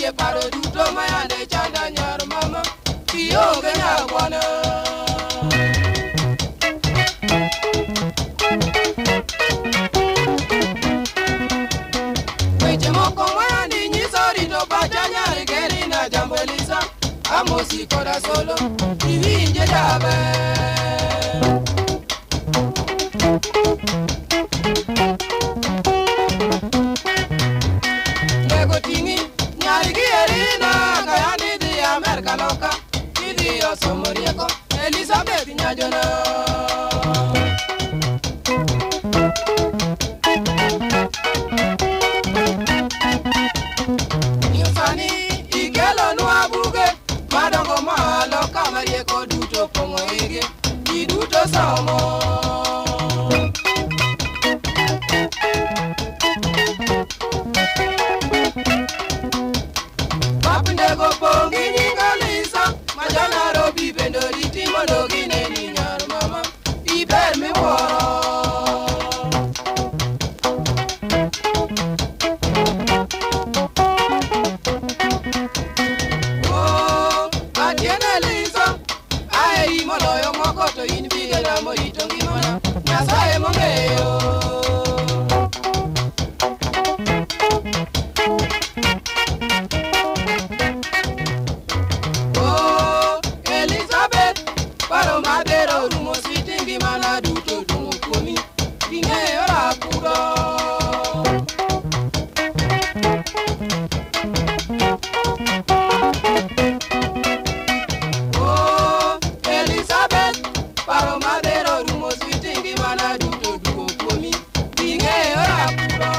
ye paro duto mayande chanda nyar mama kionge nyagwana. Weche moko mayandi nyiso rito pacha nyari geri na jambo Elisa Amosi koda solo iwinje jaber. Loka, Kidio Somorieko, Elizabeth Nyajona. Infani, Igelo Nuabuge, Madongo Maloka, Marieko Duto Pongo Ige, Iduto Samo. Papundego Pongi. Majana robi bendo riti monogi neni nyar mama iber mi woro. Oh, atiene liso ai moloyo moko to in bige na morito ngimana Nyasaye mongeyo. Paro madero rumo sitingi mana duto dumo kumi Dinge ora kuro. Oh, Elizabeth, paro madero rumo sitingi mana duto dumo kumi Dinge ora kuro.